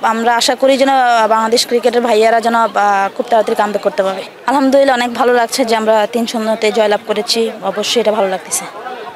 আমরা আশা করি যেন বাংলাদেশ ক্রিকেটের ভাইয়ারা যেন খুব তাড়াতাড়ি কামব্যাক করতে পারবে। আলহামদুলিল্লাহ অনেক ভালো লাগছে যে আমরা ৩-০তে জয়লাভ করেছি, অবশ্যই এটা ভালো লাগতেছে।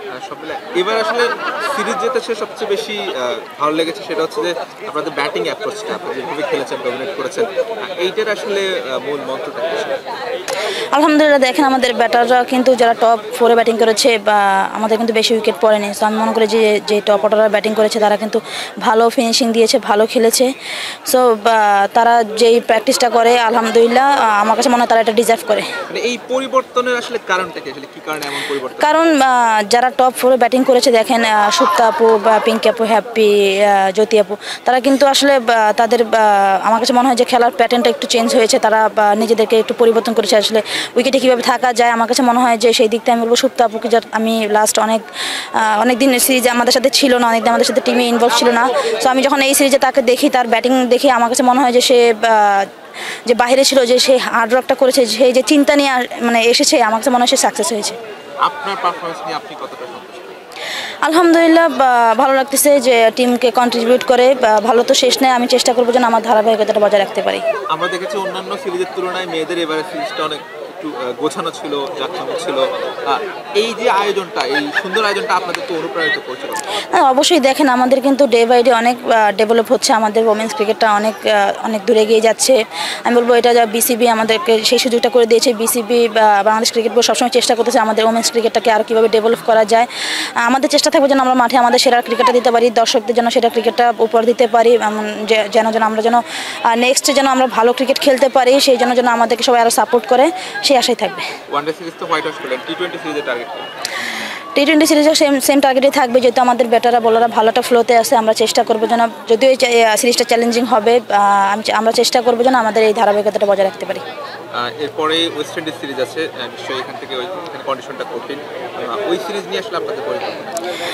এবার আসলে সিরিজ জেতার সবচেয়ে বেশি ভালো লেগেছে সেটা হচ্ছে যে আপনাদের ব্যাটিং অ্যাপ্রোচটা, আপনি যেভাবে খেলেছেন, ডমিনেট করেছেন, এইটার আসলে মূল মন্ত্রটা কি? আলহামদুলিল্লাহ দেখেন আমাদের ব্যাটাররা কিন্তু যারা টপ 4-এ ব্যাটিং করেছে বা আমাদের কিন্তু বেশি উইকেট পড়েনি। সো আমি মনে করি যে টপ অর্ডাররা ব্যাটিং করেছে তারা কিন্তু ভালো ফিনিশিং দিয়েছে, ভালো খেলেছে। সো তারা যেই প্র্যাকটিসটা করে আলহামদুলিল্লাহ আমার কাছে মনে হয় তারা এটা ডিজার্ভ করে। মানে এই পরিবর্তনের আসলে কারণটা কি, আসলে কি কারণে এমন পরিবর্তন? কারণ যারা টপ 4-এ ব্যাটিং করেছে দেখেন সুপ্তা আপু বা পিঙ্কি আপু, হ্যাপি, জ্যোতি আপু, তারা কিন্তু আসলে তাদের আমার কাছে মনে হয় যে খেলার প্যাটার্নটা একটু চেঞ্জ হয়েছে। তারা নিজেদেরকে একটু পরিবর্তন করেছে আসলে উইকেটে কীভাবে থাকা যায়। আমার কাছে মনে হয় যে সেই দিক থেকে আমি বলবো সুপ্তা আপুকে, যার আমি লাস্ট অনেক দিন সিরিজে আমাদের সাথে ছিল না, অনেকদিন আমাদের সাথে টিমে ইনভলভ ছিল না। সো আমি যখন এই সিরিজে তাকে দেখি, তার ব্যাটিং দেখি, আমার কাছে মনে হয় যে সে যে বাইরে ছিল, যে সে হার্ডওয়ার্কটা করেছে, সেই যে চিন্তা নিয়ে মানে এসেছে, আমার কাছে মনে হয় সে সাকসেস হয়েছে। আপনার পারফরমেন্স নিয়ে আপনি কতটা সন্তুষ্ট? আলহামদুলিল্লাহ ভালো লাগতেছে যে টিমকে কন্ট্রিবিউট করে। ভালো তো শেষ নেই, আমি চেষ্টা করবো যেন আমার ধারাবাহিকতাটা বজায় রাখতে পারি। আমরা দেখেছি অন্যান্য সিরিজের তুলনায় মেয়েদের এবারে সিরিজটা অনেক একটু গোছানো ছিল, জাঁকজমক ছিল। এই যে আয়োজনটা, এই সুন্দর আয়োজনটা আপনাদেরকে অনুপ্রাণিত করছিল? হ্যাঁ, অবশ্যই দেখেন আমাদের কিন্তু ডে বাই ডে অনেক ডেভেলপ হচ্ছে, আমাদের ওমেন্স ক্রিকেটটা অনেক দূরে এগিয়ে যাচ্ছে। আমি বলবো এটা যা বিসিবি আমাদেরকে সেই সুযোগটা করে দিয়েছে। বিসিবি বা বাংলাদেশ ক্রিকেট বোর্ড সবসময় চেষ্টা করতেছে আমাদের ওমেন্স ক্রিকেটটাকে আর কীভাবে ডেভেলপ করা যায়। আমাদের চেষ্টা থাকবে যেন আমরা মাঠে আমাদের সেরা ক্রিকেটটা দিতে পারি, দর্শকদের জন্য সেরা ক্রিকেটটা উপহার দিতে পারি, আমরা যেন নেক্সটে যেন আমরা ভালো ক্রিকেট খেলতে পারি, সেই জন্য যেন আমাদেরকে সবাই আরও সাপোর্ট করে, সেই আশাই থাকবে। ওয়ানডে সিরিজ তো হোয়াইট ওয়াশ করলেন, টি-20 সিরিজের টার্গেট কি? টি-20 সিরিজও সেম টার্গেটই থাকবে, যেহেতু আমাদের ব্যাটাররা বোলাররা ভালোটা ফ্লোতে আছে। আমরা চেষ্টা করবো যেন, যদিও এই সিরিজটা চ্যালেঞ্জিং হবে, আমরা চেষ্টা করবো যেন আমাদের এই ধারাবাহিকতাটা বজায় রাখতে পারি। এরপরে ওয়েস্ট ইন্ডিজ সিরিজ আছে, নিশ্চয়ই এখান থেকে এখানে কন্ডিশনটা কঠিন। ওই সিরিজ নিয়ে আসলে আপনাদের পরিকল্পনা?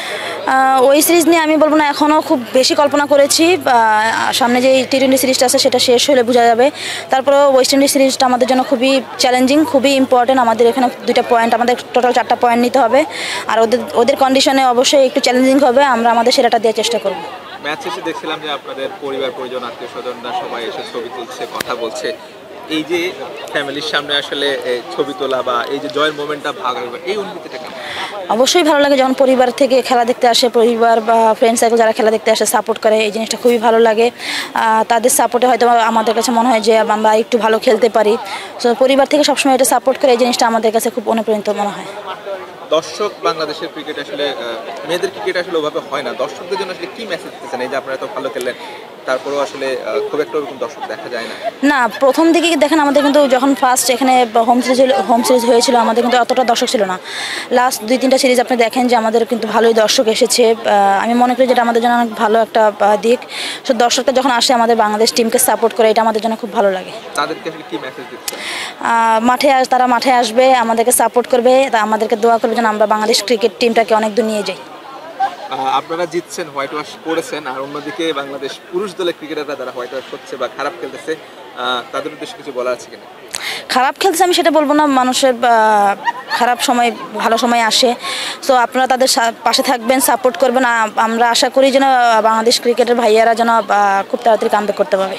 ওই সিরিজ নিয়ে আমি বলবো না এখনও খুব বেশি কল্পনা করেছি। সামনে যে টি-20 সিরিজটা আছে সেটা শেষ হলে বোঝা যাবে। তারপরেও ওয়েস্ট ইন্ডিজ সিরিজটা আমাদের জন্য খুবই চ্যালেঞ্জিং, খুবই ইম্পর্টেন্ট। আমাদের এখানে 2টা পয়েন্ট, আমাদের টোটাল 4টা পয়েন্ট নিতে হবে। আর ওদের কন্ডিশনে অবশ্যই একটু চ্যালেঞ্জিং হবে, আমরা আমাদের সেরাটা দেওয়ার চেষ্টা করব। ম্যাচ শেষে দেখছিলাম যে আপনাদের পরিবার পরিজন, আত্মীয় স্বজনরা সবাই এসে ছবি তুলছে, কথা বলছে। এই যে ফ্যামিলির সামনে আসলে ছবি তোলা বা এই যে জয়ের মোমেন্টটা ভাগ হবে, এই অনুভূতিটা কেমন? অবশ্যই ভালো লাগে যখন পরিবার থেকে খেলা দেখতে আসে, পরিবার বা ফ্রেন্ড সার্কেল যারা খেলা দেখতে আসে সাপোর্ট করে, এই জিনিসটা খুবই ভালো লাগে। তাদের সাপোর্টে হয়তো আমাদের কাছে মনে হয় যে আমরা একটু ভালো খেলতে পারি। সো পরিবার থেকে সবসময় এটা সাপোর্ট করে, এই জিনিসটা আমাদের কাছে খুব অনুপ্রাণিত মনে হয়। দর্শক বাংলাদেশের ক্রিকেট আসলে মেয়েদের ক্রিকেট আসলে ওভাবে হয় না, দর্শকদের জন্য আসলে কি মেসেজ দিচ্ছেন? এই যে আপনারা এত ভালো খেললেন, তারপরেও আসলে খুব একটা ওরকম দর্শক দেখা যায় না। না, প্রথম দিকে দেখেন আমাদের কিন্তু যখন ফার্স্ট এখানে হোম সিরিজ হয়েছিল আমাদের কিন্তু অতটা দর্শক ছিল না। লাস্ট 2-3টা সিরিজ আপনি দেখেন যে আমাদের কিন্তু ভালোই দর্শক এসেছে। আমি মনে করি যেটা আমাদের জন্য অনেক ভালো একটা দিক। সো দর্শকরা যখন আসে আমাদের বাংলাদেশ টিমকে সাপোর্ট করে, এটা আমাদের জন্য খুব ভালো লাগে। তাদেরকে আসলে কি মেসেজ দিচ্ছেন? তারা মাঠে আসবে, আমাদেরকে সাপোর্ট করবে, আমাদেরকে দোয়া করবে যেন আমরা বাংলাদেশ ক্রিকেট টিমটাকে অনেক দূর নিয়ে যাই। আপনারা জিতছেন, হোয়াইট ওয়াশ করেছেন, আর অন্যদিকে বাংলাদেশ পুরুষ দলের ক্রিকেটাররা যারা হোয়াইট ওয়াশ করছে বা খারাপ খেলতেছে, তাদের উদ্দেশ্যে কিছু বলা আছে কিনা? খারাপ খেলছে আমি সেটা বলবো না, মানুষের খারাপ সময় ভালো সময় আসে। সো আপনারা তাদের পাশে থাকবেন, সাপোর্ট করবেন। আমরা আশা করি যেন বাংলাদেশ ক্রিকেটের ভাইয়ারা যেন খুব তাড়াতাড়ি কামব্যাক করতে পারবে।